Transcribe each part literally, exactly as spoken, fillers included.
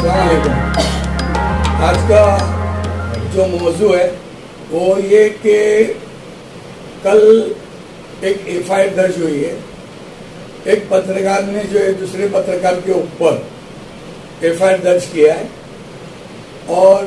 अस्सलाम वालेकुम। आज का जो मौजू है वो ये कि कल एक एफ आई आर दर्ज हुई है। एक पत्रकार ने जो है दूसरे पत्रकार के ऊपर एफ आई आर दर्ज किया है और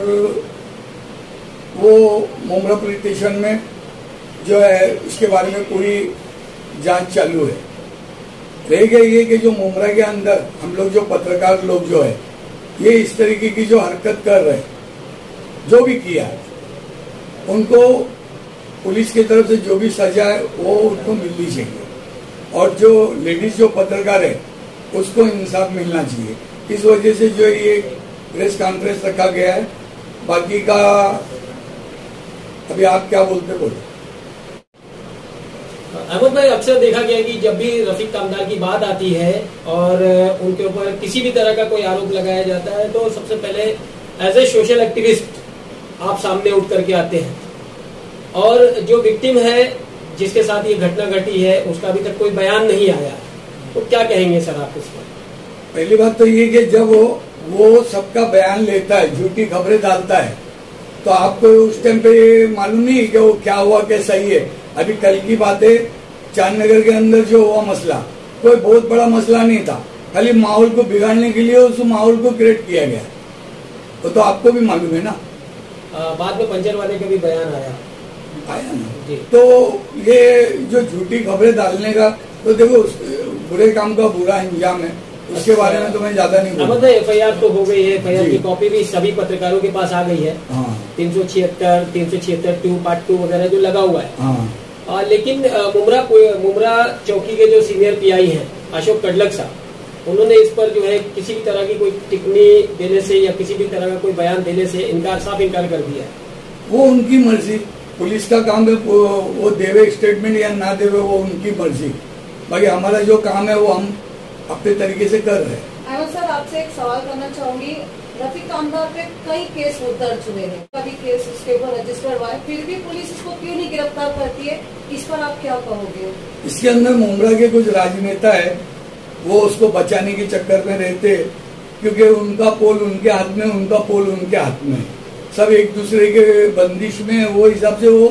वो मुमरा पुलिस स्टेशन में जो है इसके बारे में पूरी जांच चालू है। रह गया ये कि जो मुमरा के अंदर हम लोग जो पत्रकार लोग जो है ये इस तरीके की जो हरकत कर रहे हैं, जो भी किया है उनको पुलिस की तरफ से जो भी सजा है वो उनको मिलनी चाहिए और जो लेडीज जो पत्रकार है उसको इंसाफ मिलना चाहिए। इस वजह से जो ये प्रेस कॉन्फ्रेंस रखा गया है। बाकी का अभी आप क्या बोलते बोले। अहमद भाई, अक्सर देखा गया कि जब भी रफीक कामदार की बात आती है और उनके ऊपर किसी भी तरह का कोई आरोप लगाया जाता है तो सबसे पहले एज ए सोशल एक्टिविस्ट आप सामने उठ करके आते हैं और जो विक्टिम है जिसके साथ ये घटना घटी है उसका अभी तक कोई बयान नहीं आया, तो क्या कहेंगे सर आप इस पर? पहली बात तो ये कि जब वो वो सबका बयान लेता है, झूठी खबरें डालता है, तो आपको उस टाइम पे मालूम नहीं कि वो क्या हुआ क्या सही है। अभी कल की बात है, चांदनगर के अंदर जो हुआ मसला कोई बहुत बड़ा मसला नहीं था, खाली माहौल को बिगाड़ने के लिए उस माहौल को क्रिएट किया गया। वो तो, तो आपको भी मालूम है ना। आ, बाद में पंचर वाले का भी बयान आया आया ना। तो ये जो झूठी खबरें डालने का, तो देखो बुरे काम का बुरा अंजाम है, उसके बारे में तो मैं ज्यादा नहीं बोलूंगा। एफ आई आर तो हो गई है, एफ आई आर की कॉपी भी सभी पत्रकारों के पास आ गई है। हाँ। तीन सौ छिहत्तर तीन सौ छिहत्तर टू पार्ट टू वगैरह जो लगा हुआ है। हाँ। आ, लेकिन मुमरा मुमरा चौकी के जो सीनियर पी आई हैं अशोक कडलक साहब, उन्होंने इस पर जो है किसी भी तरह की कोई टिप्पणी देने से या किसी भी तरह का कोई बयान देने से इनकार साफ इनकार कर दिया है। वो उनकी मर्जी, पुलिस का काम है, वो देवे स्टेटमेंट या ना देवे वो उनकी मर्जी। बाकी हमारा जो काम है वो हम अपने तरीके से कर रहे हैं। अहमद सर, आपसे एक सवाल करना चाहूंगी। रफीक कामदार पे कई केस दर्ज हुए हैं, कभी केस उसके ऊपर रजिस्टर हुआ है, फिर भी पुलिस इसको क्यों नहीं गिरफ्तार करती है? इस पर आप क्या कहोगे? इसके अंदर मुमरा के कुछ राजनेता है, वो उसको बचाने के चक्कर में रहते, क्योंकि उनका पोल उनके हाथ में, उनका पोल उनके हाथ में, सब एक दूसरे के बंदिश में, वो हिसाब से वो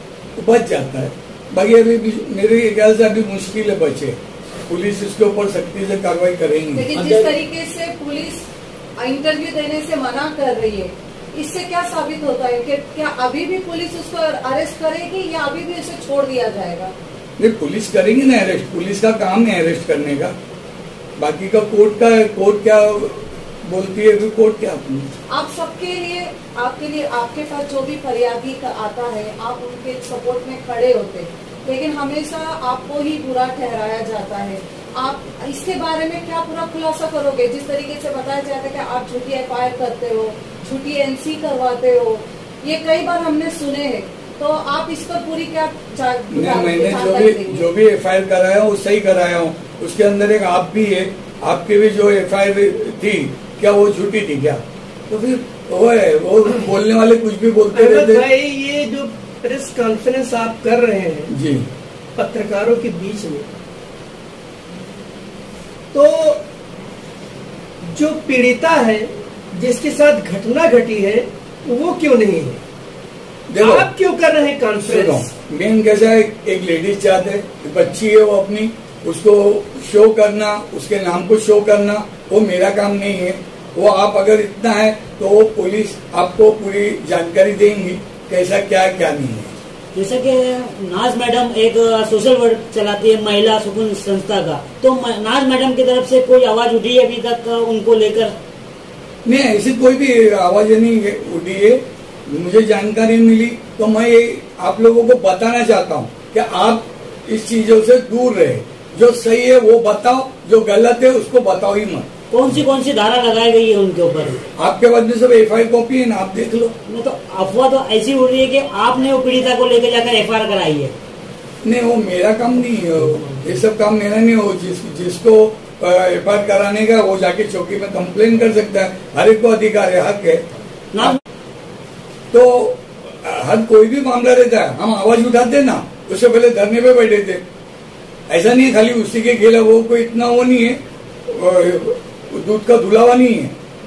बच जाता है। बाकी अभी मेरे ख्याल से अभी मुश्किल है बचे, पुलिस इसके ऊपर सख्ती से कार्रवाई करेंगी। लेकिन जिस तरीके से पुलिस इंटरव्यू देने से मना कर रही है, इससे क्या साबित होता है कि क्या अभी भी पुलिस उसको अरेस्ट करेगी या अभी भी उसे छोड़ दिया जाएगा? नहीं, पुलिस करेगी ना अरेस्ट, पुलिस का काम है अरेस्ट करने का। बाकी का कोर्ट का, कोर्ट क्या बोलती है भी कोर्ट क्या। आप सबके लिए, आपके लिए, आपके पास जो भी फरियादी का आता है आप उनके सपोर्ट में खड़े होते, लेकिन हमेशा आपको ही बुरा ठहराया जाता है। आप इसके बारे में क्या पूरा खुलासा करोगे? जिस तरीके से बताया जाता है कि आप झूठी एफ आई आर करते हो, झूठी एन सी करवाते हो, ये कई बार हमने सुने हैं, तो आप इस पर पूरी क्या नहीं, मैंने जो भी जो भी एफ आई आर कराया हूँ वो सही कराया हूँ। उसके अंदर एक आप भी है, आपकी भी जो एफ आई आर थी क्या वो झूठी थी क्या? तो फिर वो है, वो बोलने वाले कुछ भी बोलते रहते। भाई, ये जो प्रेस कॉन्फ्रेंस आप कर रहे हैं जी पत्रकारों के बीच में, तो जो पीड़िता है जिसके साथ घटना घटी है वो क्यों नहीं है? देखो, आप क्यों कर रहे हैं कॉन्फ्रेंस? मेन कैसा है, एक लेडीज चाहते है, बच्ची है वो अपनी, उसको शो करना, उसके नाम को शो करना वो मेरा काम नहीं है। वो आप अगर इतना है तो वो पुलिस आपको पूरी जानकारी देंगी कैसा क्या है क्या नहीं है। जैसा कि नाज मैडम एक सोशल वर्क चलाती है महिला सुकून संस्था का, तो नाज मैडम की तरफ से कोई आवाज उठी है अभी तक उनको लेकर? नहीं, ऐसी कोई भी आवाज नहीं उठी है, मुझे जानकारी मिली तो मैं आप लोगों को बताना चाहता हूँ कि आप इस चीजों से दूर रहे, जो सही है वो बताओ, जो गलत है उसको बताओ ही मत। कौन सी कौन सी धारा लगाई गई है उनके ऊपर? आपके पास में सब एफ आई आर कॉपी है ना, आप देख लो। नहीं तो अफवाह तो ऐसी उड़ रही है कि आपने वो पीड़िता को लेकर जाकर एफ आई आर कराई है। नहीं, वो मेरा काम नहीं है, ये सब काम मेरा नहीं हो। जिस जिसको एफ आई आर कराने का वो जाके चौकी में कंप्लेन कर सकता है, हर एक को अधिकार है, हक है ना। तो हर कोई भी मामला रहता है, हम आवाज उठाते ना, उससे पहले धरने पे बैठे थे। ऐसा नहीं है खाली उसी के खिलाफ, वो कोई इतना वो नहीं है, दूध का धुलावा नहीं है।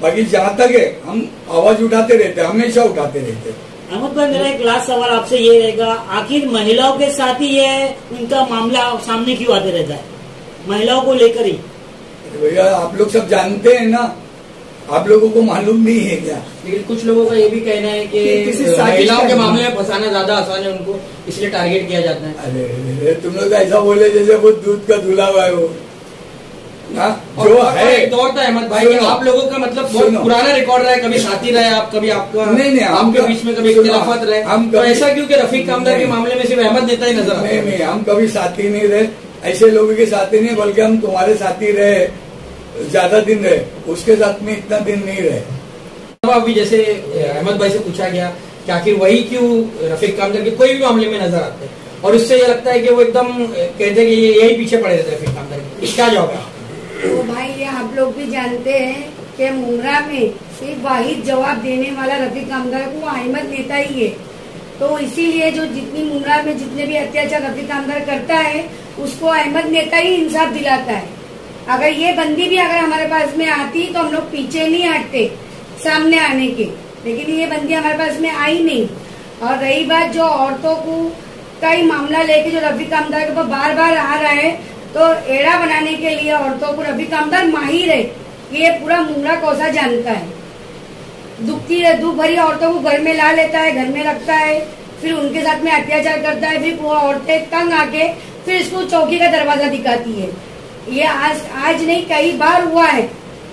बाकी जहाँ तक है हम आवाज उठाते रहते, हमेशा उठाते रहते। अहमद भाई, मेरा एक लास्ट सवाल आपसे ये रहेगा, आखिर महिलाओं के साथ ही ये उनका मामला सामने क्यों आते रहता है, महिलाओं को लेकर ही? भैया आप लोग सब जानते हैं ना, आप लोगों को मालूम नहीं है क्या? लेकिन कुछ लोगों का ये भी कहना है कि महिलाओं के मामले में फंसाना ज्यादा आसान है, उनको इसलिए टारगेट किया जाता है। अरे तुम लोग ऐसा बोले जैसे वो दूध का धुला हुआ है वो ना, जो है एक दौर था अहमद भाई कि आप लोगों का मतलब बहुत पुराना रिकॉर्ड रहा है, कभी साथी रहे आप, कभी आपका नहीं नहीं आपके बीच में कभी इख्तिलाफत रहे। हम तो ऐसा क्यों कि रफीक कामदार के मामले में सिर्फ अहमद नेता ही नजर आता है? नहीं नहीं, हम कभी साथी नहीं रहे, ऐसे लोगों के साथी नहीं, बल्कि हम तुम्हारे साथी रहे, ज्यादा दिन रहे, उसके साथ में इतना दिन नहीं रहे। अब अभी जैसे अहमद भाई से पूछा गया कि आखिर वही क्यों रफीक कामदार के कोई भी मामले में नजर आते हैं, और उससे ये लगता है कि वो एकदम कहते हैं कि ये यही पीछे पड़े रहते रफीक कामदार के, इसका जवाब है? तो भाई ये आप लोग भी जानते हैं कि मुमरा में सिर्फ वाहिद जवाब देने वाला रफीक कामदार को अहमद नेता ही है। तो इसीलिए जो जितनी मुमरा में जितने भी अत्याचार रफीक कामदार करता है उसको अहमद नेता ही इंसाफ दिलाता है। अगर ये बंदी भी अगर हमारे पास में आती तो हम लोग पीछे नहीं हटते सामने आने के, लेकिन ये बंदी हमारे पास में आई नहीं। और रही बात जो औरतों को का ही मामला लेके जो रफीक कामदार के ऊपर बार बार आ रहा है, तो एड़ा बनाने के लिए औरतों को रफीक कामदार माहिर है, ये पूरा मुमरा कौसा जानता है। दुखती है दुख भरी औरतों को घर में ला लेता है, घर में रखता है, फिर उनके साथ में अत्याचार करता है, फिर वो औरतें तंग आके फिर इसको चौकी का दरवाजा दिखाती है। ये आज आज नहीं कई बार हुआ है।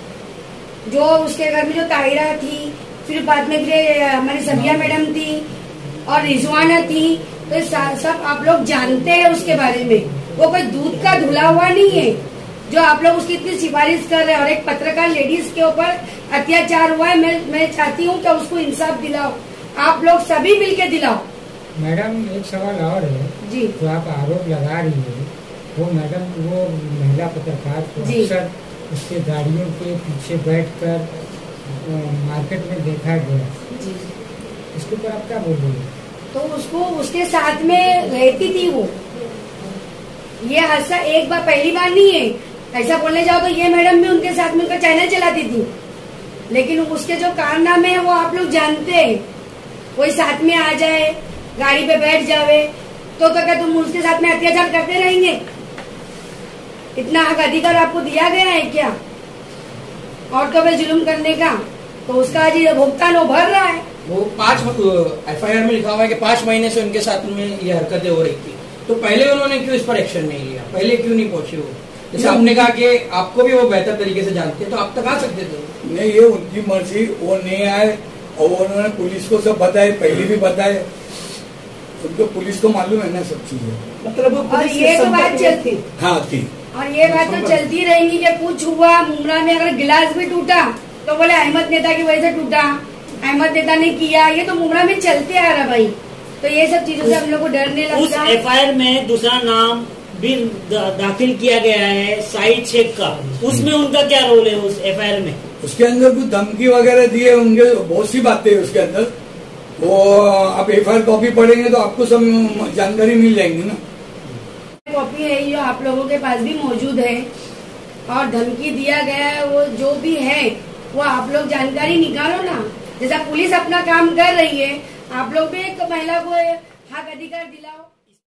जो उसके घर में जो ताहिरा थी, फिर बाद में फिर हमारी सबिया मैडम थी और रिजवाना थी, तो सब आप लोग जानते हैं उसके बारे में। वो कोई दूध का धुला हुआ नहीं है जो आप लोग उसकी इतनी सिफारिश कर रहे हैं। और एक पत्रकार लेडीज के ऊपर अत्याचार हुआ है, मैं मैं चाहती हूँ कि उसको इंसाफ दिलाओ, आप लोग सभी मिलके दिलाओ। मैडम एक सवाल और है जी, जो आप आरोप लगा रही है, वो मैडम वो महिला पत्रकार को अक्सर उसके गाड़ियों के पीछे बैठकर मार्केट में देखा गया जी, इसके ऊपर आप क्या बोल रही है? तो उसको उसके साथ में रहती थी वो, ये हादसा एक बार पहली बार नहीं है। ऐसा बोलने जाओ तो ये मैडम भी उनके साथ में उनका चैनल चलाती थी, लेकिन उसके जो कारनामे हैं वो आप लोग जानते हैं। कोई साथ में आ जाए, गाड़ी पे बैठ जावे, तो क्या तुम उसके साथ में अत्याचार करते रहेंगे? इतना हक अधिकार आपको दिया गया है क्या औरतों पे जुल्म करने का? तो उसका आज भुगतान वो भर रहा है। वो पांच एफ आई आर में लिखा हुआ है कि पांच महीने से उनके साथ में ये हरकतें हो रही थी, तो पहले उन्होंने क्यों इस पर एक्शन नहीं लिया? पहले क्यों नहीं पहुंचे वो? जैसे आपने कहा कि आपको भी वो बेहतर तरीके से जानते हैं, तो आप तक आ सकते थे। नहीं, ये उनकी मर्जी, वो नहीं आए और उन्होंने पुलिस को सब बताए, पहले भी बताए, उनको पुलिस को मालूम है ना सब चीजें। मतलब और ये तो बात चलती हाँ थी, और ये बात तो चलती रहेंगी कि कुछ हुआ मुमरा में, अगर गिलास भी टूटा तो बोले अहमद नेता की वजह से टूटा, अहमद नेता ने किया, ये तो मुमरा में चलते आ रहा भाई। तो ये सब चीजों से हम लोग को डरने लगता है। उस एफ आई आर में दूसरा नाम भी दाखिल किया गया है साइड शेख का, उसमें उनका क्या रोल है उस एफ आई आर में? उसके अंदर कुछ धमकी वगैरह दी है उनके, बहुत सी बातें है उसके अंदर। वो आप एफ आई आर कॉपी पढ़ेंगे तो आपको सब जानकारी मिल जाएंगी ना। कॉपी है जो आप लोगों के पास भी मौजूद है, और धमकी दिया गया है वो जो भी है वो आप लोग जानकारी निकालो ना। जैसा पुलिस अपना काम कर रही है, आप लोग भी एक महिला को हक अधिकार दिलाओ।